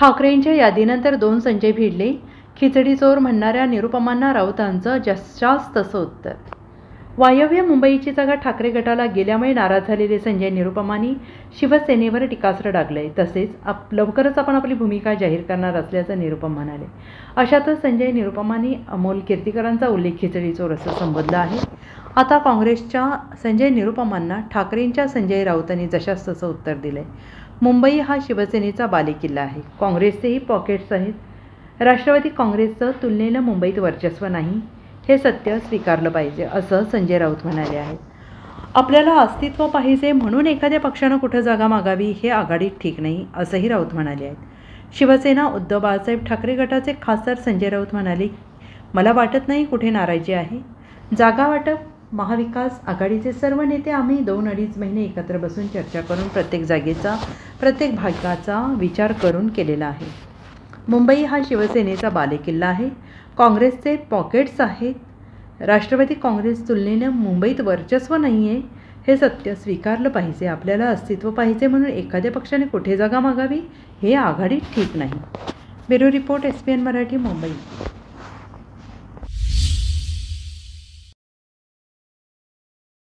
ठाकरेंच्या यादीनंतर 2 संजय भिडले. खिचडी चोर म्हणणाऱ्या निरुपमांना राऊतांचं जशास तसं उत्तर. वायव्य मुंबईची जागा ठाकरे गटाला गेल्यामुळे नाराज झालेले संजय निरुपमांनी शिवसेनेवर टीकास्त्र डागलंय. तसेच लवकरच आपण आपली भूमिका जाहीर करणार असल्याचं निरुपम म्हणाले. अशातच संजय निरुपमांनी अमोल कीर्तीकरांचा उल्लेख खिचडी चोर असं संबोधलं आहे. आता काँग्रेसच्या संजय निरुपमांना ठाकरेंच्या संजय राऊतांनी जशास तसं उत्तर दिलंय. मुंबई हा शिवसेनेचा बालेकिल्ला आहे. काँग्रेसचेही पॉकेट्स आहेत. राष्ट्रवादी काँग्रेसचं तुलनेनं मुंबईत वर्चस्व नाही, हे सत्य स्वीकारलं पाहिजे असं संजय राऊत म्हणाले आहेत. आपल्याला अस्तित्व पाहिजे म्हणून एखाद्या पक्षानं कुठं जागा मागावी हे आघाडीत ठीक नाही असंही राऊत म्हणाले आहेत. शिवसेना उद्धव बाळासाहेब ठाकरे गटाचे खासदार संजय राऊत म्हणाले, मला वाटत नाही कुठे नाराजी आहे. जागा वाटप महाविकास आघाडीचे सर्व नेते आम्ही 2-2.5 महिने एकत्र बसून चर्चा करून प्रत्येक जागेचा प्रत्येक भागाचा विचार करून केलेला आहे. मुंबई हा शिवसेनेचा बालेकिल्ला आहे. काँग्रेसचे पॉकेट्स आहेत. राष्ट्रवादी काँग्रेस तुलनेनं मुंबईत वर्चस्व नाही आहे, हे सत्य स्वीकारलं पाहिजे. आपल्याला अस्तित्व पाहिजे म्हणून एखाद्या पक्षाने कुठे जागा मागावी हे आघाडीत ठीक नाही. Bureau report, SPN Marathi, Mumbai.